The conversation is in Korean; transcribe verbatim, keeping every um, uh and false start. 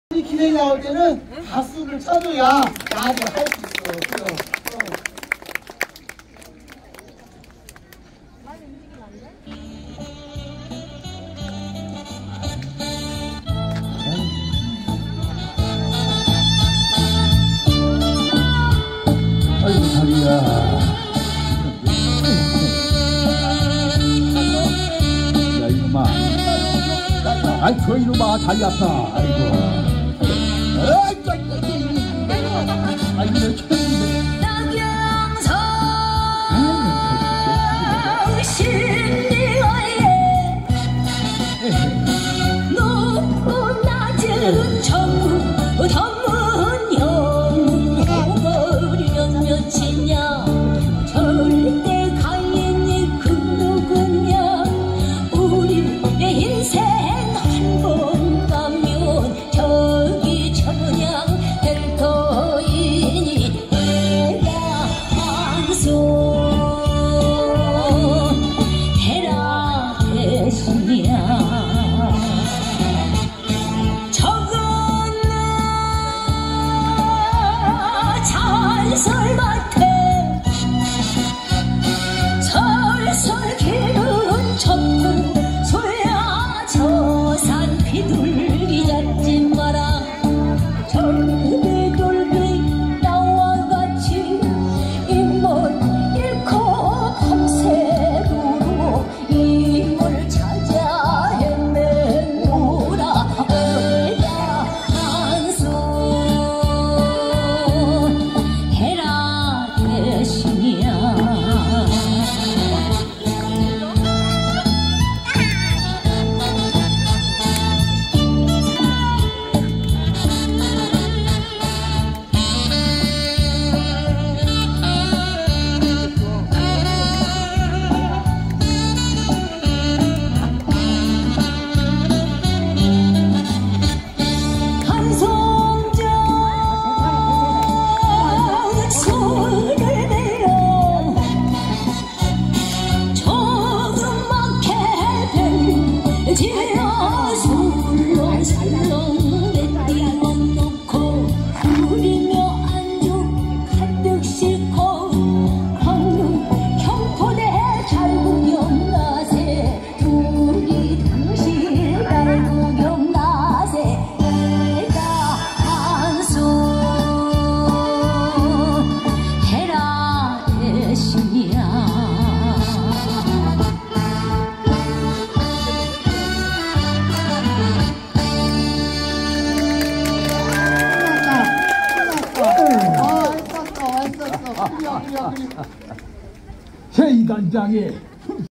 이 기회 나올 때는 가수를 쳐줘야 나를 할 수 있어. 그래. 아이고 다리야. 야 이놈아. 아이 그 이놈아 다리 아파. 아이고. 아이고 아이고 내 천인데. 낙양성 신리어에 높고 낮은 전부 덤은 영웅을 몇몇이냐 절대 가인이 그 누구냐 우리의 인생 한 번 가면 저기 저냥 될 터이니 내가 방송 해라 대신이야 설밭에 설설 기른 촛불 소야 저 산 비둘기 잡지 마라 절대 돌비 나와 같이 인물 잃고 밤새도록 인물 찾아 헤매노라 어야 한손 지어 술렁술렁 내띠만 놓고 부리며 안주 가득 싣고 광릉 경포대 잘 구경 가세 둘이 당신 잘 구경 가세 내가 한손 해라 대신이야 제 이단장에